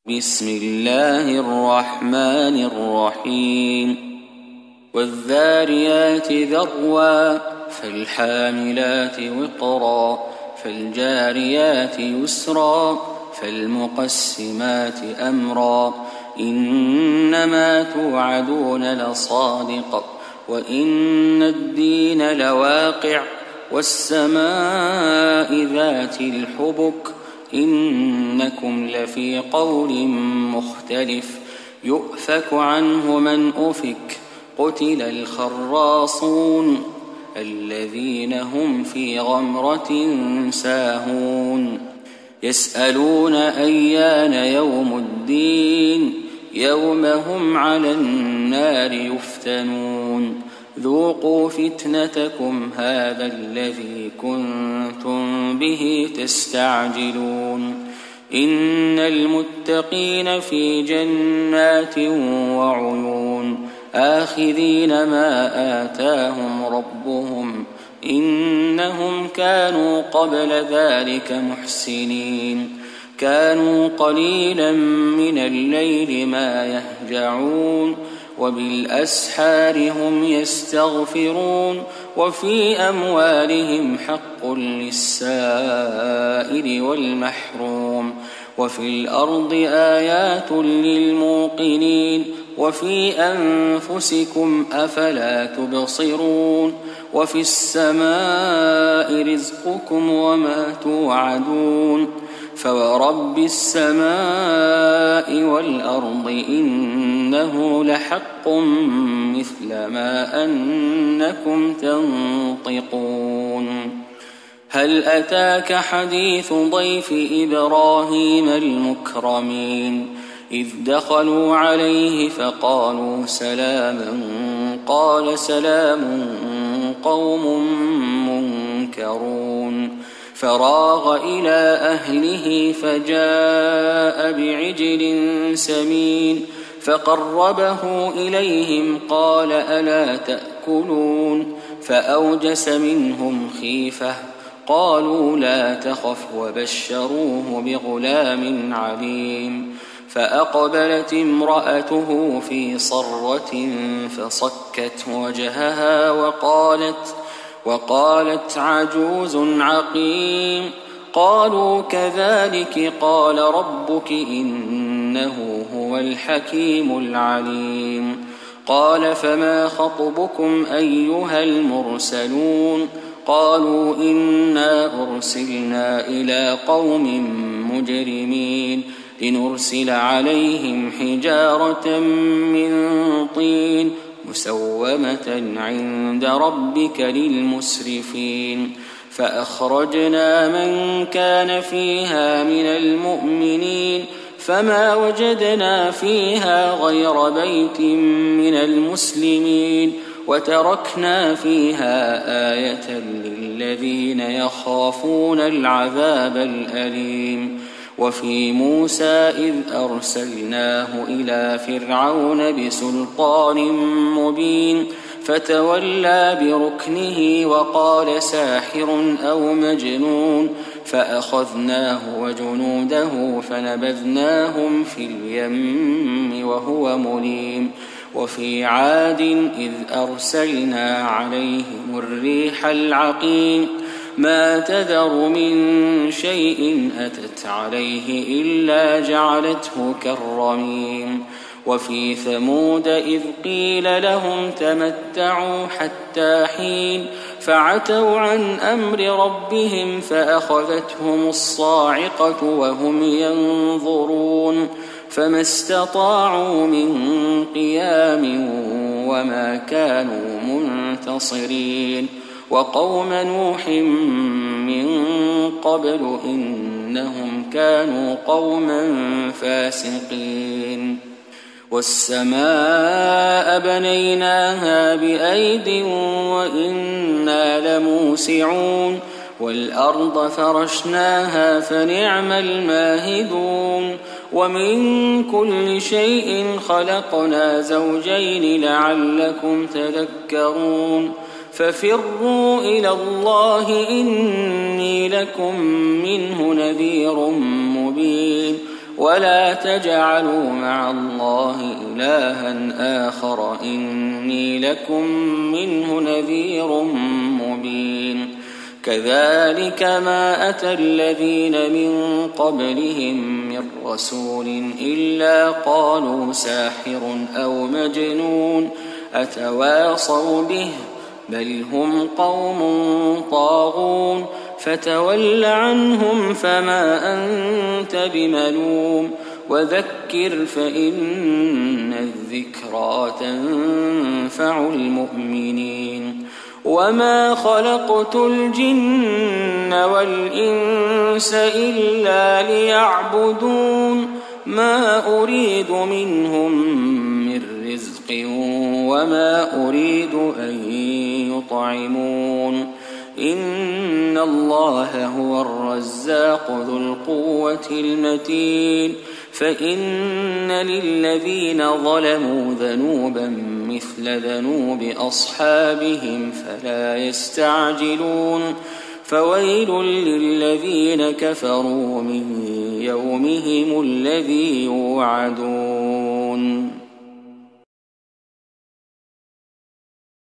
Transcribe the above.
بسم الله الرحمن الرحيم والذاريات ذروا فالحاملات وقرا فالجاريات يسرا فالمقسمات أمرا إنما توعدون لصادق وإن الدين لواقع والسماء ذات الحبك إنكم لفي قول مختلف يؤفك عنه من أفك قتل الخراصون الذين هم في غمرة ساهون يسألون أيان يوم الدين يوم هم على النار يفتنون ذوقوا فتنتكم هذا الذي كنتم به تستعجلون إن المتقين في جنات وعيون آخذين ما آتاهم ربهم إنهم كانوا قبل ذلك محسنين كانوا قليلا من الليل ما يهجعون وبالأسحار هم يستغفرون وفي أموالهم حق للسائل والمحروم وفي الأرض آيات للموقنين وفي أنفسكم أفلا تبصرون وفي السماء رزقكم وما توعدون فورب السماء والأرض إنه لحق مثل ما أنكم تنطقون هل أتاك حديث ضيف إبراهيم المكرمين إذ دخلوا عليه فقالوا سلاما قال سلام قوم منكرون فراغ إلى أهله فجاء بعجل سمين فقربه إليهم قال ألا تأكلون فأوجس منهم خيفة قالوا لا تخف وبشروه بغلام عليم فأقبلت امرأته في صرة فصكت وجهها وقالت عجوز عقيم قالوا كذلك قال ربك إنه هو الحكيم العليم قال فما خطبكم أيها المرسلون قالوا إنا أرسلنا إلى قوم مجرمين لنرسل عليهم حجارة من طين مسومة عند ربك للمسرفين فأخرجنا من كان فيها من المؤمنين فما وجدنا فيها غير بيت من المسلمين وتركنا فيها آية للذين يخافون العذاب الأليم وفي موسى إذ أرسلناه إلى فرعون بسلطان مبين فتولى بركنه وقال ساحر أو مجنون فأخذناه وجنوده فنبذناهم في اليم وهو مليم وفي عاد إذ أرسلنا عليهم الريح العقيم ما تذر من شيء أتت عليه إلا جعلته كالرميم وفي ثمود إذ قيل لهم تمتعوا حتى حين فعتوا عن أمر ربهم فأخذتهم الصاعقة وهم ينظرون فما استطاعوا من قيام وما كانوا منتصرين وقوم نوح من قبل إنهم كانوا قوما فاسقين والسماء بنيناها بأيد وإنا لموسعون والأرض فرشناها فنعم الماهدون ومن كل شيء خلقنا زوجين لعلكم تذكرون ففروا إلى الله إني لكم منه نذير مبين ولا تجعلوا مع الله إلها آخر إني لكم منه نذير مبين كذلك ما أتى الذين من قبلهم من رسول إلا قالوا ساحر أو مجنون أتواصوا به بل هم قوم طاغون فتول عنهم فما أنت بملوم وذكر فإن الذكرى تنفع المؤمنين وما خلقت الجن والإنس إلا ليعبدون ما أريد منهم من رزق وما أريد أن يطعمون إن الله هو الرزاق ذو القوة المتين فإن للذين ظلموا ذنوبا مثل ذنوب أصحابهم فلا يستعجلون فويل للذين كفروا من يومهم الذي يوعدون